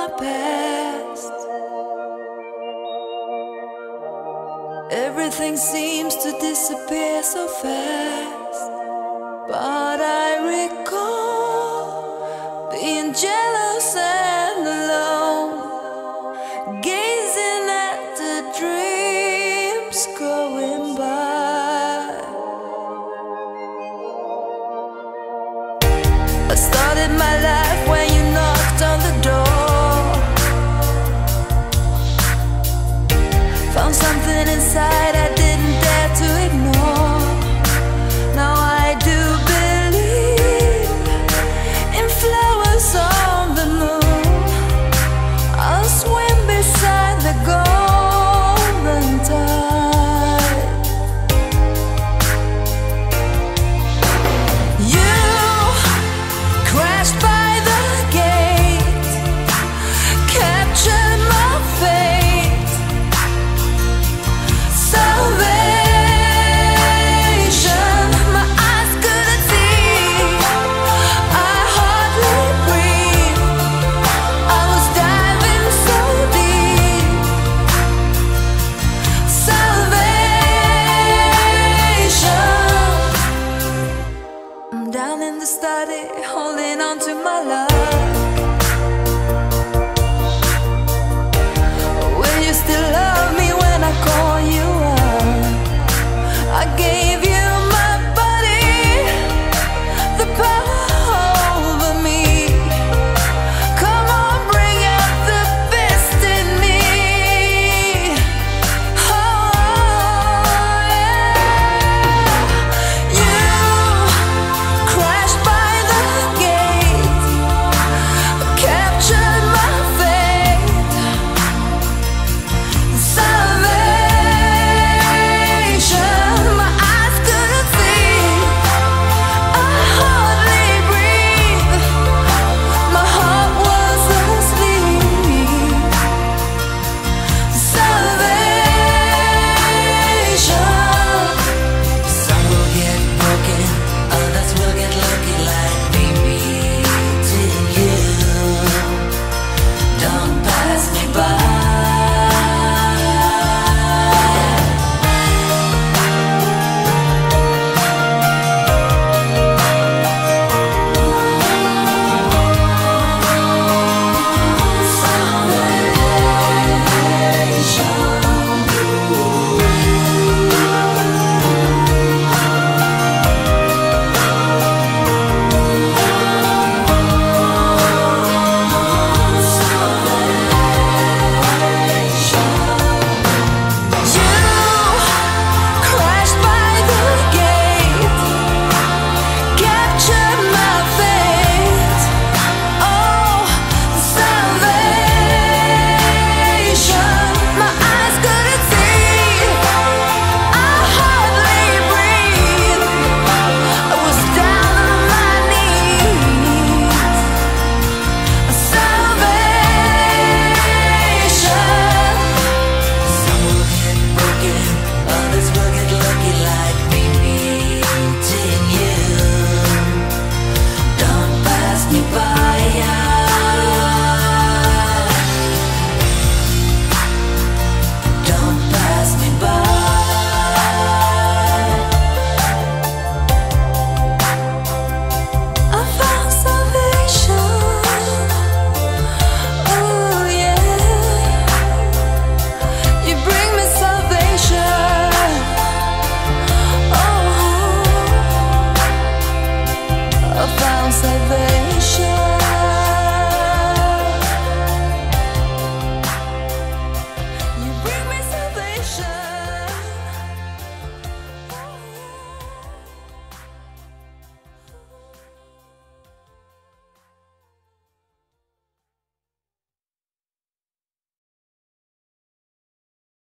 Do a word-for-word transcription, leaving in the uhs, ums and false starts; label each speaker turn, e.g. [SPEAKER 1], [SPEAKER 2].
[SPEAKER 1] past. Everything seems to disappear so fast, but I recall being jealous and alone, gazing at the dreams going by. I started my life when you knocked on the door. Found something inside I didn't dare to ignore. Now I do believe in flowers on the moon. I'll swim beside the golden tide. You crashed by the gate, captured my fate. Salvation, my eyes couldn't see. I hardly breathe. I was diving so deep. Salvation. I'm down in the study, holding on to my love.